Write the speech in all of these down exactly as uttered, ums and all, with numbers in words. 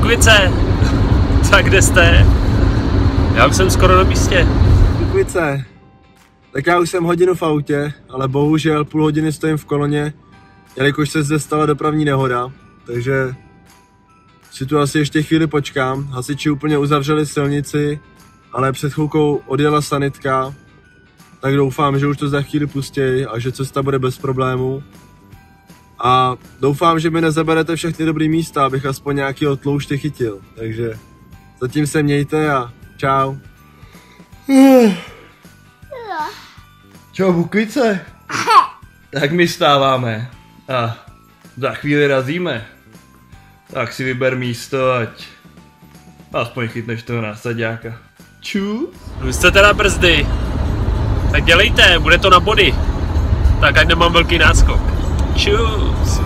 Bukvice, tak kde jste? Já už jsem skoro na místě. Bukvice, tak já už jsem hodinu v autě, ale bohužel půl hodiny stojím v koloně, jelikož se zde stala dopravní nehoda, takže si tu asi ještě chvíli počkám. Hasiči úplně uzavřeli silnici, ale před chvilkou odjela sanitka, tak doufám, že už to za chvíli pustějí a že cesta bude bez problémů. A doufám, že mi nezaberete všechny dobrý místa, abych aspoň nějaký tloušť chytil. Takže zatím se mějte a čau. Čau, Bukvice. Tak my stáváme a za chvíli razíme. Tak si vyber místo, ať aspoň chytneš toho násaďáka. Čus. Už jste teda brzdy. Tak dělejte, bude to na body. Tak ať nemám velký náskok. Čus.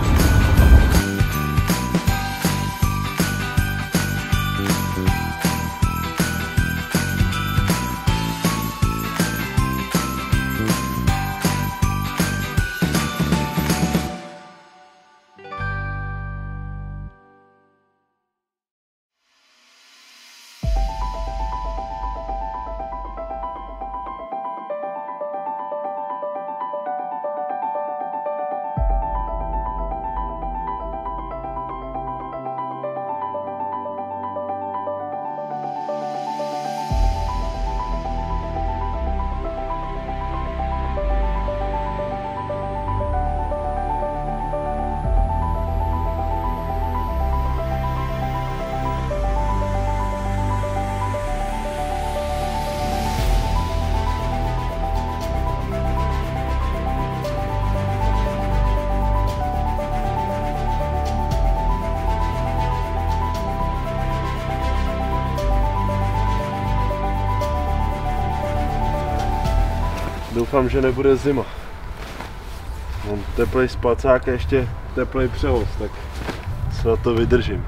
Doufám, že nebude zima. Mám teplej spacák a ještě teplej převoz, tak se na to vydržím.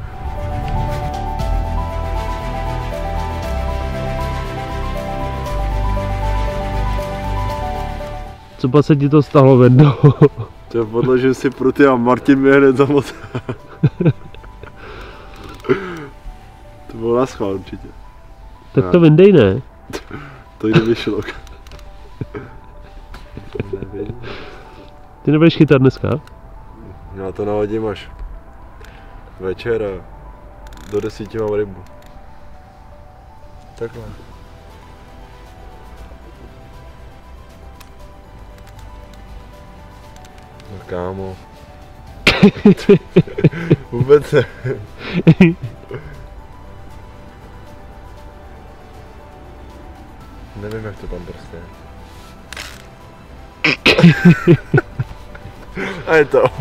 Co pak se ti to stalo, Vendo? To podložím si pruty a Martin mě hned zamotá. To bylo na schvál určitě. Tak to vyndej, ne? To jde vyšlo. Ty nebudeš chytat dneska? Já to nahodím až večer a do desíti mám rybu. Takhle. No kámo. Vůbec ne. Nevím, jak to tam prostě je. A je to.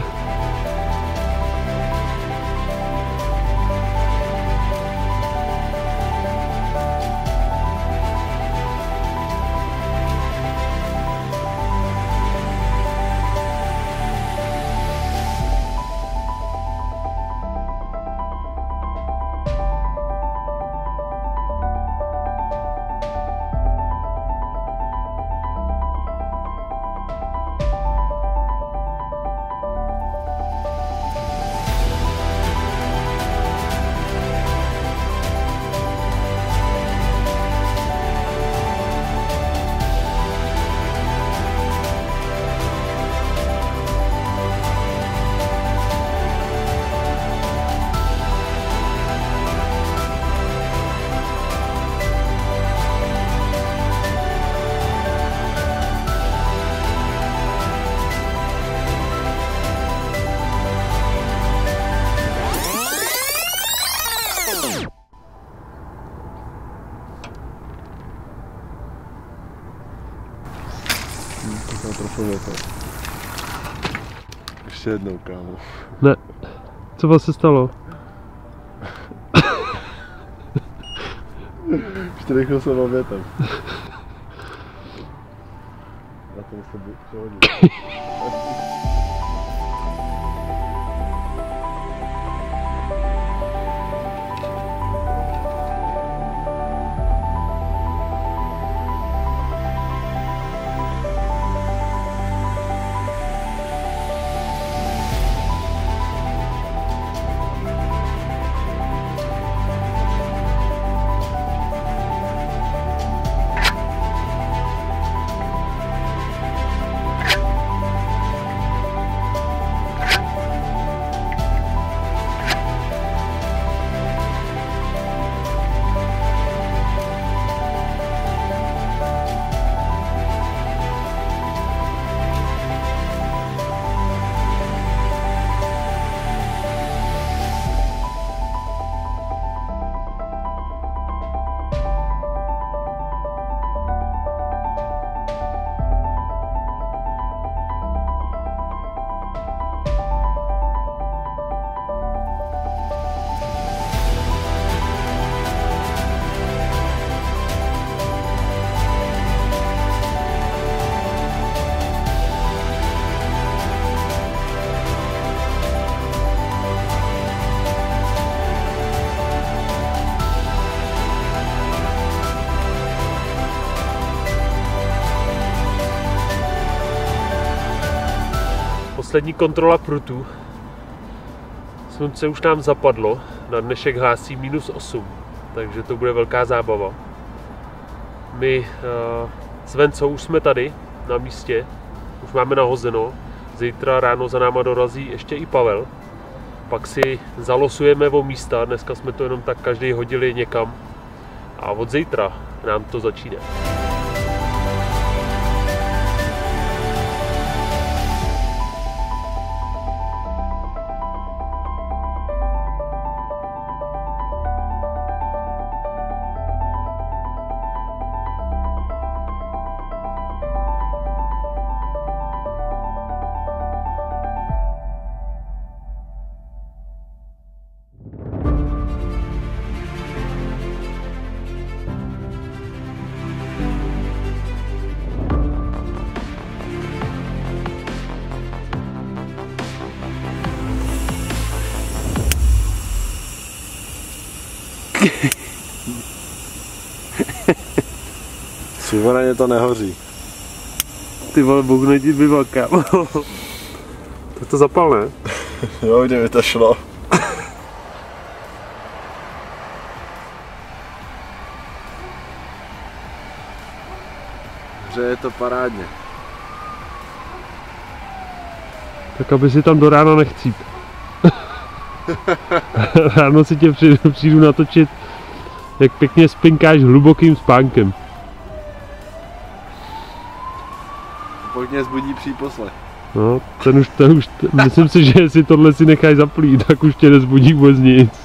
Ještě jednou, kámo. Ne. Co vás se stalo? Ještě rychle se obětem. Na tom se přehodit. poslední kontrola prutů. Slunce už nám zapadlo, na dnešek hlásí minus osm, takže to bude velká zábava. My uh, s Vencou už jsme tady na místě, už máme nahozeno. Zítra ráno za náma dorazí ještě i Pavel. Pak si zalosujeme o místa, dneska jsme to jenom tak každý hodili někam. A od zítra nám to začíná. Suverénně to nehoří. Ty vole, bohne ti piva, kámo. Tak to zapal, ne? Jo, kdyby to šlo. Hře je to parádně. Tak aby si tam do rána nechcít. Ráno si tě přijdu, přijdu natočit, jak pěkně spinkáš hlubokým spánkem. Pojďně zbudí příposlech. No, ten už, ten už, myslím si, že jestli tohle si necháš zaplít, tak už tě nezbudí vůbec nic.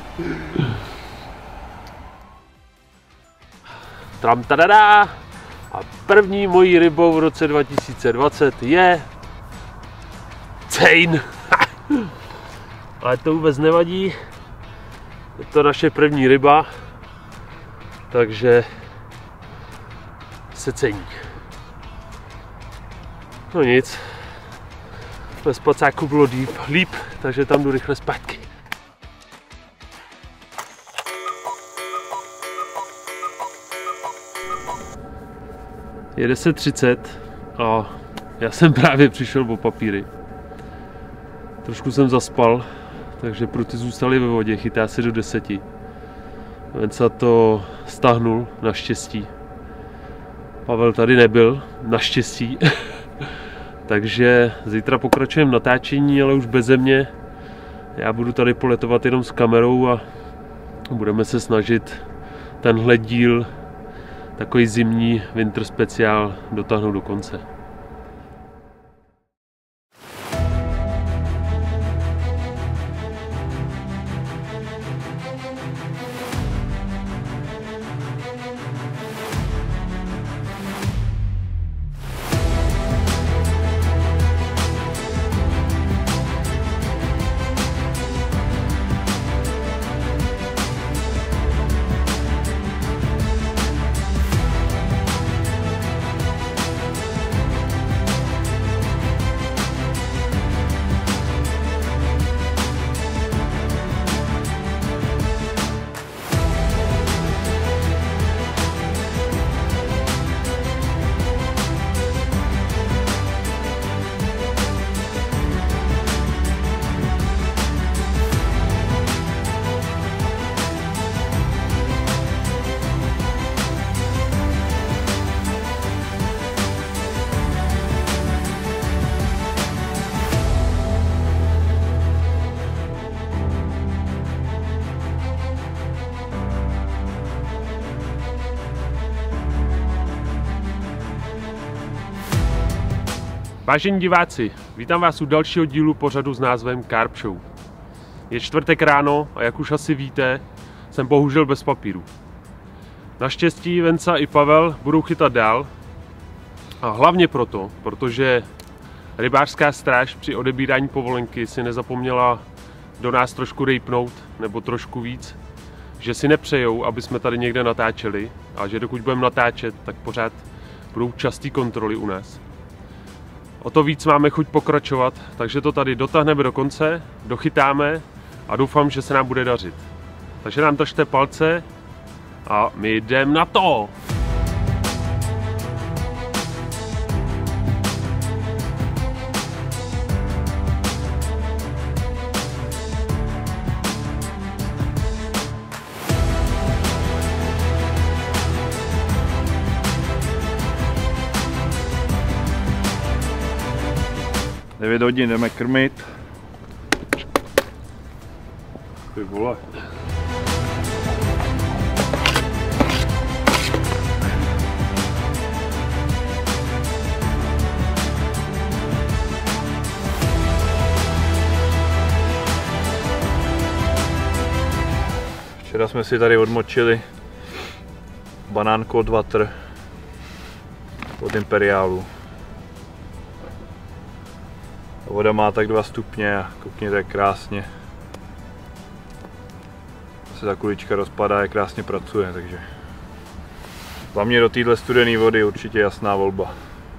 Tram tadadá! A první mojí rybou v roce dva tisíce dvacet je cejn. Ale to vůbec nevadí. Je to naše první ryba, takže se cení. No nic, ve spacáku bylo líp, líp, takže tam jdu rychle zpátky. Je deset třicet a já jsem právě přišel o papíry. Trošku jsem zaspal, takže pruty zůstaly ve vodě, chytá se do deseti. Venca to stáhnul, naštěstí. Pavel tady nebyl, naštěstí. Takže zítra pokračujeme natáčení, ale už beze mě. Já budu tady poletovat jenom s kamerou a budeme se snažit tenhle díl, takový zimní winter speciál, dotáhnout do konce. Vážení diváci, vítám vás u dalšího dílu pořadu s názvem Carp Show. Je čtvrtek ráno a jak už asi víte, jsem bohužel bez papíru. Naštěstí Venca i Pavel budou chytat dál a hlavně proto, protože rybářská stráž při odebírání povolenky si nezapomněla do nás trošku rejpnout, nebo trošku víc, že si nepřejou, aby jsme tady někde natáčeli a že dokud budeme natáčet, tak pořád budou časté kontroly u nás. O to víc máme chuť pokračovat, takže to tady dotáhneme do konce, dochytáme a doufám, že se nám bude dařit. Takže nám držte palce a my jdeme na to! devět hodin jdeme krmit. Ty vole. Včera jsme si tady odmočili banán cold water od Imperiálu. Voda má tak dva stupně a koukněte, jak krásně se ta kulička rozpadá, jak krásně pracuje, takže za mě do téhle studené vody určitě jasná volba.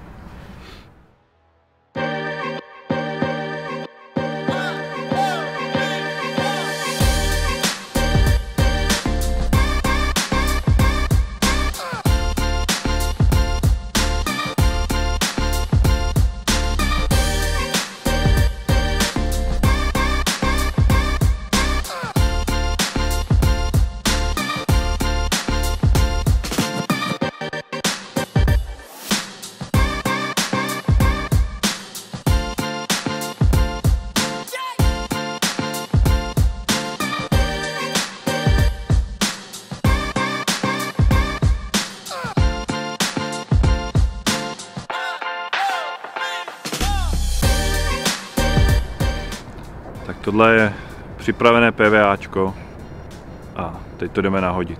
Tak tohle je připravené PVAčko a teď to jdeme nahodit.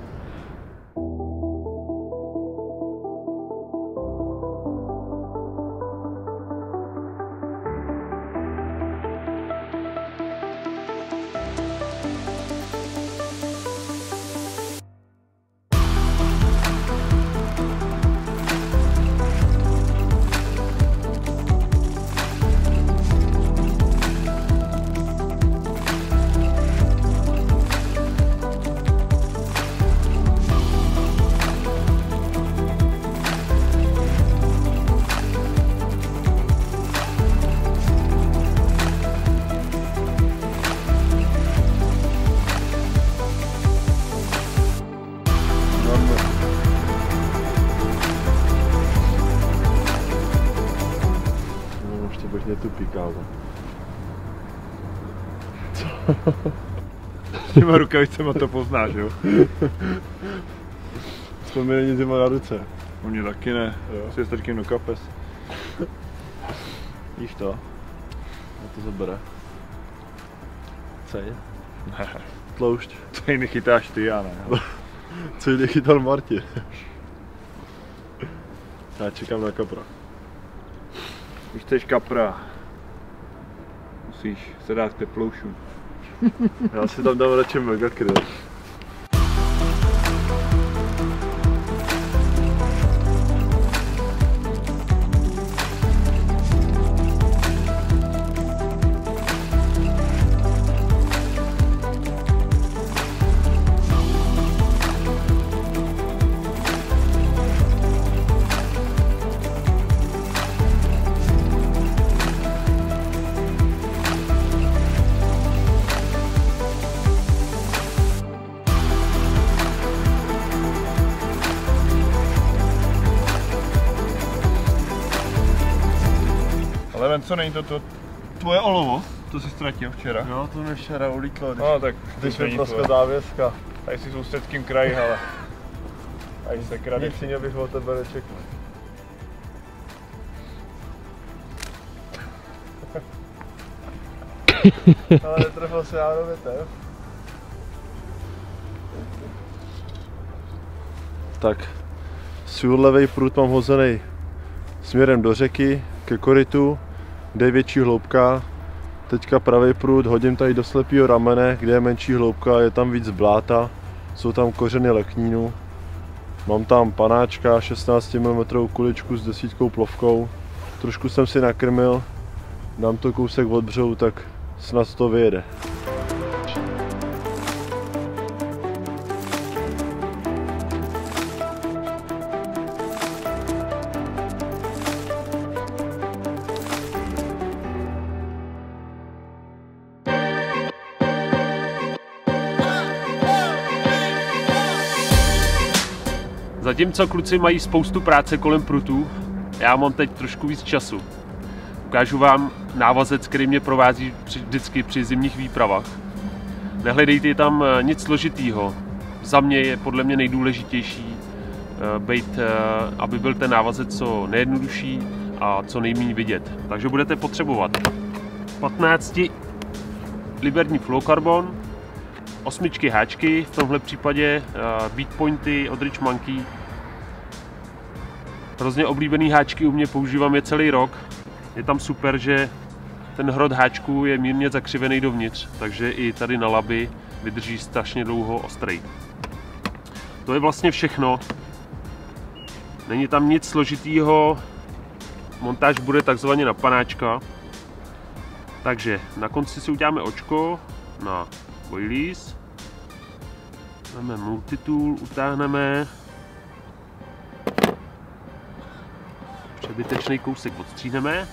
Netupí kámo. Co? S těma rukavicema to poznáš, jo? To mi není zima na ruce. U mě taky ne, jo. Si je strkým do kapes. Víš to? A to zabere. Cej? Ne. Tloušť. Co jiný chytáš ty, já ne. Co jiný chytal Martin. Já čekám na kapra. Když chceš kapra, musíš se dát k teploušům. Já si tam dám radši megakryl. Ale co není to, to tvoje olovo? To jsi ztratil včera? Jo, to mi včera ulítlo, když, no, tak když mi praskla závěska. Tady jsi v Ústeckém kraji, ale tady se krade. Nic jiného bych od tebe nečekal. Ale netrefil se já do větev. Tak, svůj levej prut mám hozený směrem do řeky, ke korytu, kde je větší hloubka. Teďka pravý prut hodím tady do slepého ramene, kde je menší hloubka, je tam víc bláta, jsou tam kořeny leknínu. Mám tam panáčka, šestnáct milimetrů kuličku s desítkou plovkou. Trošku jsem si nakrmil, dám to kousek od břehu, tak snad to vyjede. Zatímco kluci mají spoustu práce kolem prutů, já mám teď trošku víc času. Ukážu vám návazec, který mě provází při, vždycky při zimních výpravách. Nehledejte tam nic složitýho. Za mě je podle mě nejdůležitější být, aby byl ten návazec co nejjednodušší a co nejméně vidět. Takže budete potřebovat patnáct liberní fluorokarbon, osmičky háčky, v tomhle případě beat pointy od Rich Monkey. Hrozně oblíbený háčky u mě používám je celý rok. Je tam super, že ten hrot háčků je mírně zakřivený dovnitř, takže i tady na laby vydrží strašně dlouho ostrý. To je vlastně všechno. Není tam nic složitýho, montáž bude takzvaně na panáčka. Takže na konci si uděláme očko na boilies. Máme multitool, utáhneme. Přebytečný kousek odstříhneme.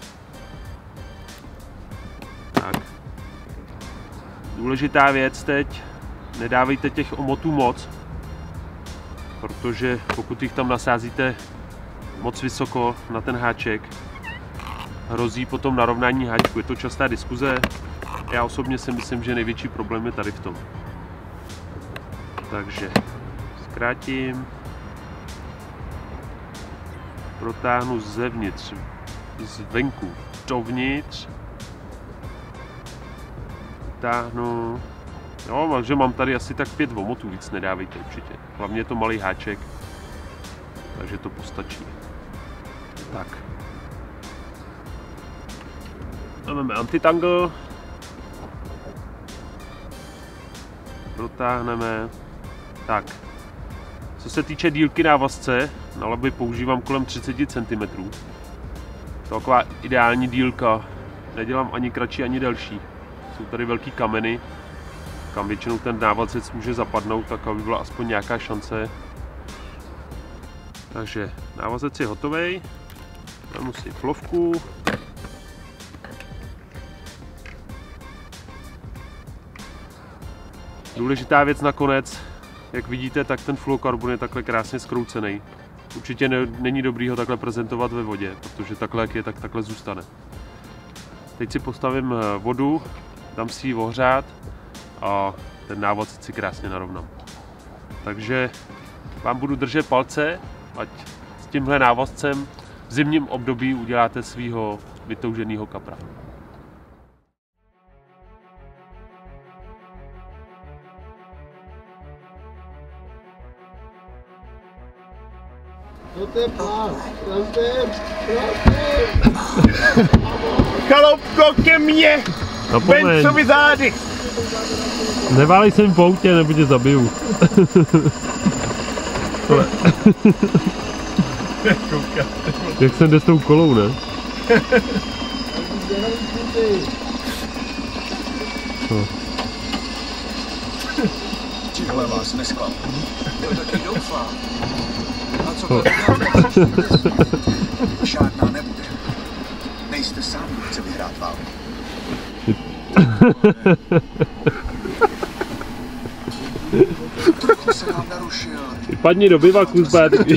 Tak. Důležitá věc teď, nedávejte těch omotů moc, protože pokud jich tam nasázíte moc vysoko na ten háček, hrozí potom narovnání háčku. Je to častá diskuze. Já osobně si myslím, že největší problém je tady v tom. Takže zkrátím, protáhnu zevnitř, zvenku dovnitř, táhnu. Jo, takže mám tady asi tak pět omotů, víc nedávejte určitě. Hlavně je to malý háček, takže to postačí. Tak. Máme antitangle. Protáhneme. Tak. Co se týče dílky návazce, na laby používám kolem třicet centimetrů. To je taková ideální dílka. Nedělám ani kratší, ani delší. Jsou tady velký kameny, kam většinou ten návazec může zapadnout, tak aby byla aspoň nějaká šance. Takže návazec je hotový. Dáme si plovku. Důležitá věc nakonec, jak vidíte, tak ten fluorokarbon je takhle krásně zkroucený. Určitě ne, není dobrý ho takhle prezentovat ve vodě, protože takhle jak je, tak takhle zůstane. Teď si postavím vodu, dám si ji ohřát a ten návazec si krásně narovnám. Takže vám budu držet palce, ať s tímhle návazcem v zimním období uděláte svýho vytouženého kapra. Chaloupko, ke mně! Bencovi zády! Neválej se mi v autě, nebo tě zabiju. Jak jsem jde s tou kolou, ne? No. Tíhle vás nesklam. Jo, taky doufám. A co to žádná nebude. Nejste sám, kdo chce vyhrát válku. Trochu se nám narušil. Padni do bivaku zpátky.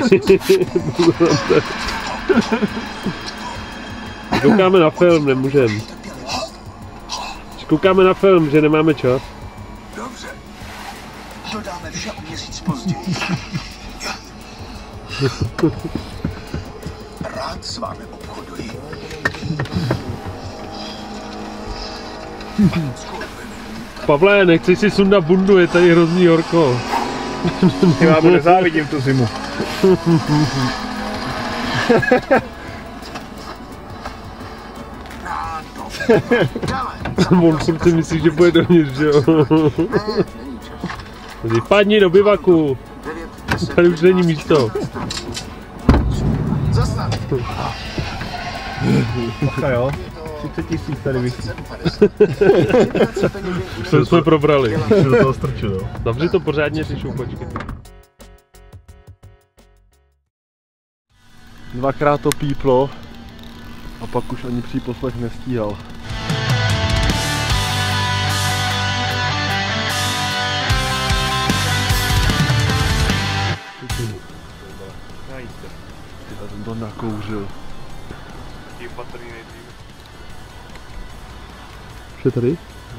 Koukáme na film, nemůžem. Koukáme na film, že nemáme čas. Dobře. Dodáme vše o měsíc později. Rád s vámi obchoduji. Pavle, nechceš si sundat bundu, je tady hrozný horko. Já mu nezávidím tu zimu. On furt si myslí, že bude dovnitř, že jo? Padni do bivaku. Tady už není místo. Pacha jo, třicet tisíc tady vychcí. To jsme probrali. Do toho strčil, jo. Zavři to pořádně, ty šoupačky. Dvakrát to píplo a pak už ani příposlech nestíhal. Já jsem to nakouřil. Tím patrný nejdřív. Už je tady?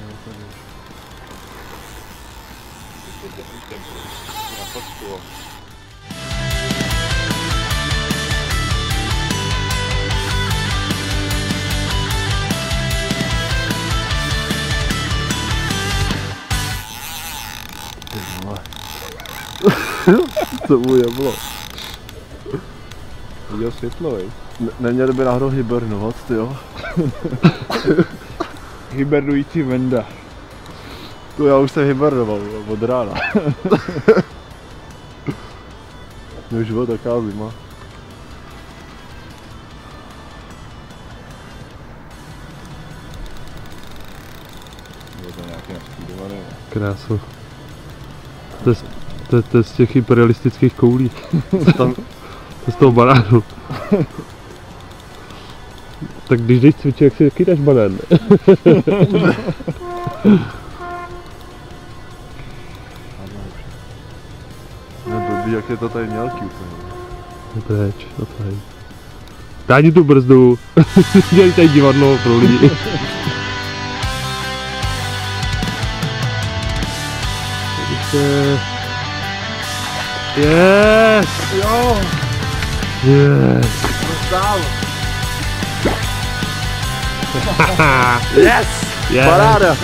To mu jeblo. Viděl světlo, vej? Ne neměli by náhodou hibernovat, tyjo. Hibernující venda. To já už jsem hibernoval od rána. Už byla taková zima. Je to nějaké naspídované. Krásu. To je, to, je, to je z těch imperialistických koulí. Tam... To je z toho banánu. Tak když jdeš cvičit, jak si taky dáš banán. Ne, blbý, jak je to tady mělký úplně. Preč, no tady. Táhni tu brzdu. Dělej tady divadlo pro lidi. Yes! Jo! Yes! Dostal! Yes! Yes! Paráda!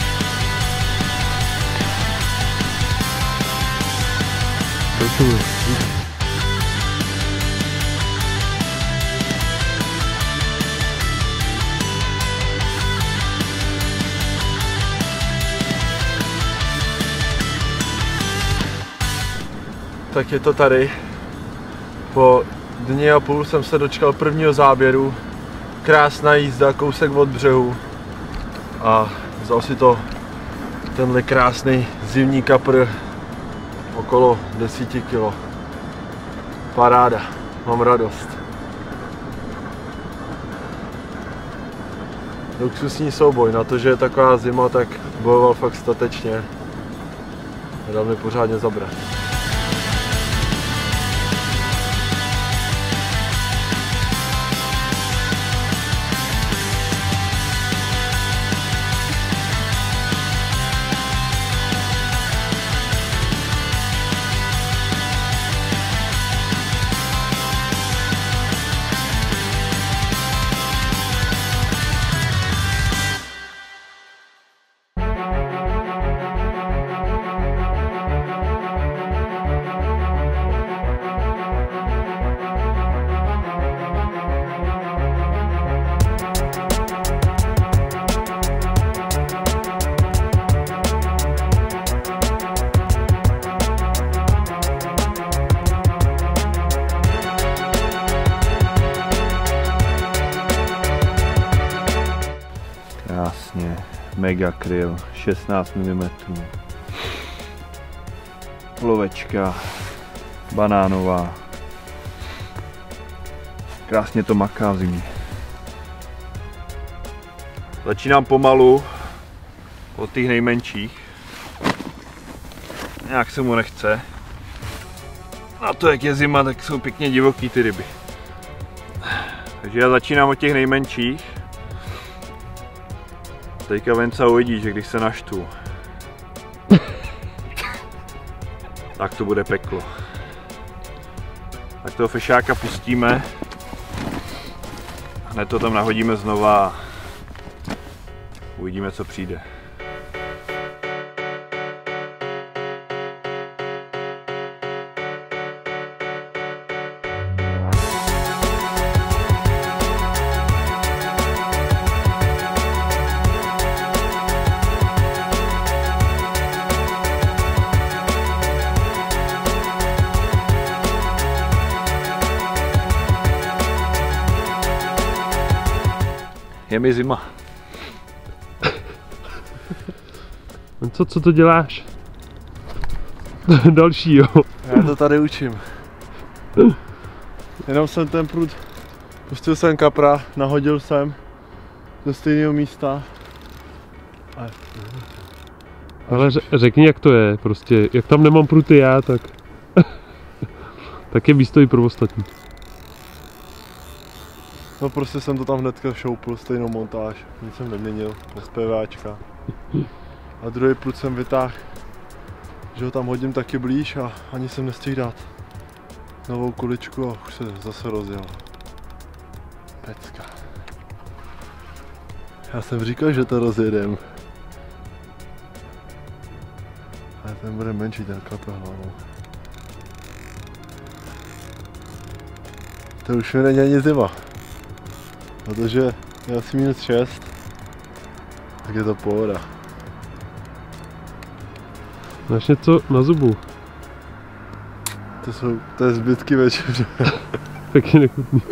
Tak je to tady. Po dní a půl jsem se dočkal prvního záběru. Krásná jízda, kousek od břehu. A vzal si to tenhle krásný zimní kapr okolo deset kilo. Paráda, mám radost. Luxusní souboj, na to, že je taková zima, tak bojoval fakt statečně. Dal mi pořádně zabrat. Krásně, mega kryl, šestnáct milimetrů. Plovečka, banánová. Krásně to maká v zimě. Začínám pomalu od těch nejmenších. Nějak se mu nechce. A to, jak je zima, tak jsou pěkně divoký ty ryby. Takže já začínám od těch nejmenších. Teďka Venca uvidí, že když se naštvu, tak to bude peklo. Tak toho fešáka pustíme, hned to tam nahodíme znova a uvidíme, co přijde. Je mi zima. Co, co to děláš? Další, jo. Já to tady učím. Jenom jsem ten prut, pustil jsem kapra, nahodil jsem do stejného místa. A... Ale řekni, jak to je, prostě, jak tam nemám pruty já, tak... tak je místo i pro ostatní. No prostě jsem to tam hnedka šoupl, stejnou montáž, nic jsem neměnil, bez PVAčka. A druhý prut jsem vytáhl, že ho tam hodím taky blíž a ani jsem nestihl dát novou kuličku a už se zase rozjel. Pecka. Já jsem říkal, že to rozjedem. Ale ten bude menší, ten klapehlavou. To už mi není ani zima. Protože je asi minus šest, tak je to pohoda. Máš něco na zubu? To jsou, to je zbytky večeře. Taky nechutný.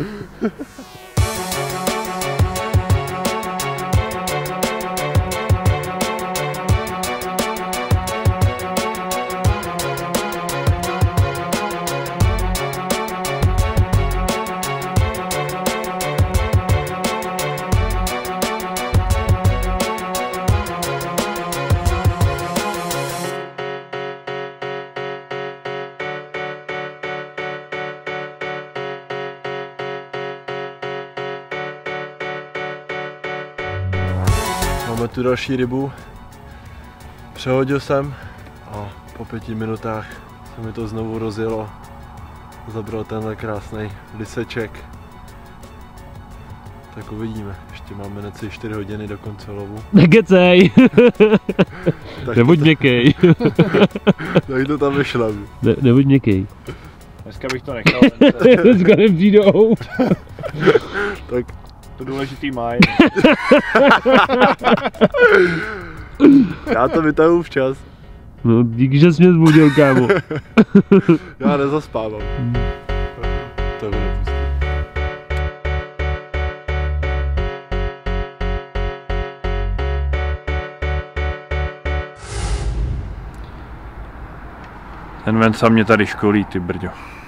Máme tu další rybu, přehodil jsem a po pěti minutách se mi to znovu rozjelo. Zabral tenhle krásný liseček. Tak uvidíme, ještě máme necelé čtyři hodiny do konce lovu. Nekecej! Nebuď to, měkkej. tak to tam vyšlem. Ne, nebuď měkkej. Dneska bych to nechal. Dneska nepřijdou. Tak To důležitý maj. já to vytahu včas. No díky, že jsi mě zbudil, kámo. Já nezaspávám. To bude pustý. Ten Venca mě tady školí, ty brďo.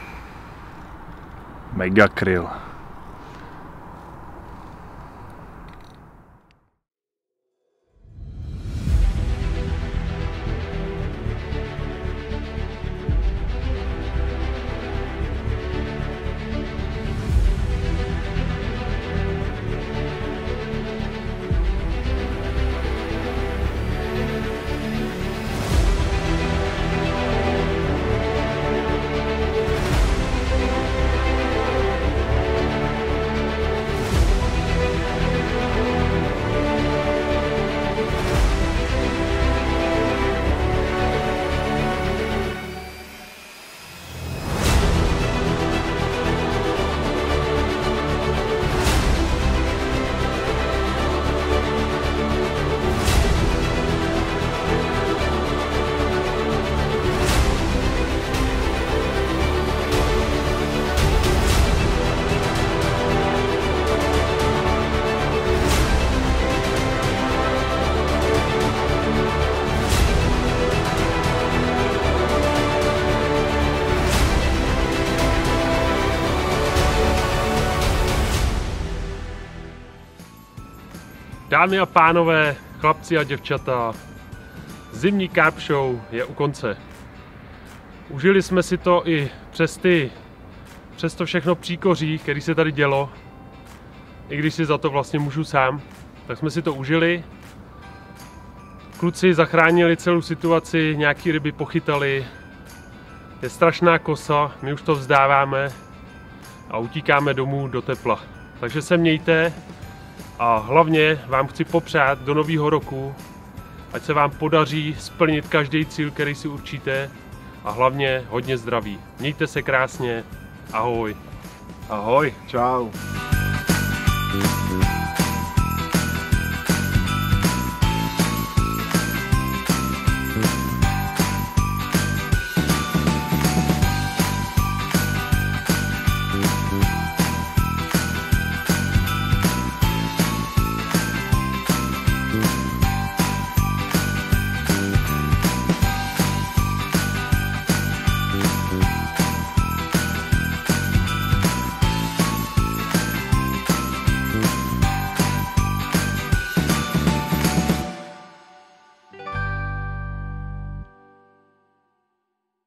Mega kryl. Dámy a pánové, chlapci a děvčata, zimní carp show je u konce. Užili jsme si to i přes ty, přes to všechno příkoří, který se tady dělo. I když si za to vlastně můžu sám, tak jsme si to užili. Kluci zachránili celou situaci, nějaký ryby pochytali. Je strašná kosa, my už to vzdáváme a utíkáme domů do tepla. Takže se mějte. A hlavně vám chci popřát do nového roku, ať se vám podaří splnit každý cíl, který si určíte, a hlavně hodně zdraví. Mějte se krásně, ahoj. Ahoj, čau.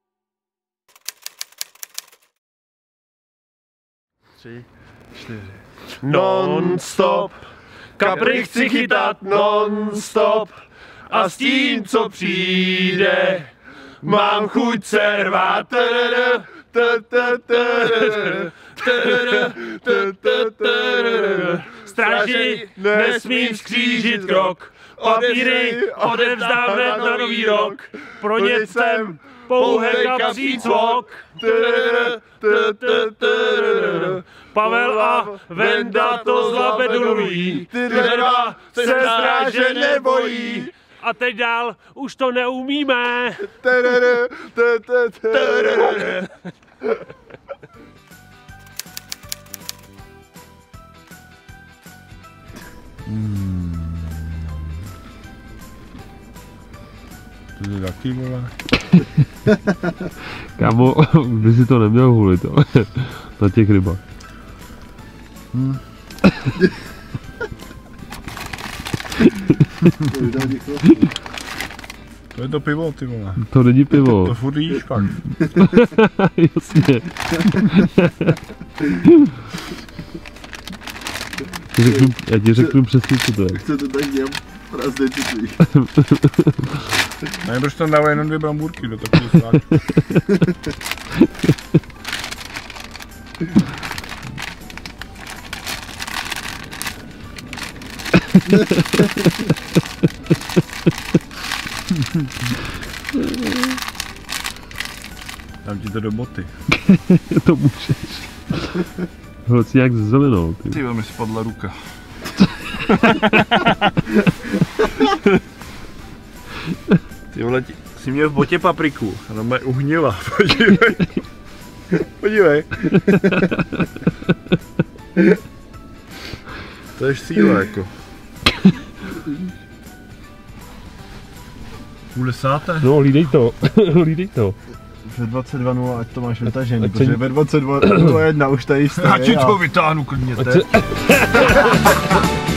Tři, čtyři. non-stop. Kapry chci chytat non-stop. A s tím, co přijde, mám chuť se rvát. Stráži, nesmím skřížit krok. Papíry odevzdám hned na nový rok. Pro ně jsem pouhé kapří cvok. Pavel a Venda to zlapedulují. Ty dva se stráže nebojí. A teď dál už to neumíme. To je taky, vole. Kámo, by si to neměl hulit, ale na těch rybách. Hmm. To je to pivo, ty vole. To není pivo. To furt jíš pak. Jasně. Řeknu, já ti řeknu přesně, co to je. Chce to tak dělat prázdné čitví. Ne, proč tam dávají jenom dvě brambůrky do takového sláčku. Dám ti to do boty. To můžeš. Hoci jak zelenou. Ty, ty mi spadla ruka. Ty vole, jsi měl v botě papriku, ona mě uhnila, podívej. Podívej. To je síla jako. Půl desáté? No, hlídej to, hlídej to. Ve dvacet dva nula, ať to máš vytažený, protože ve dvacet dva nula jedna už tady jste. Já ti to vytáhnu klidně teď.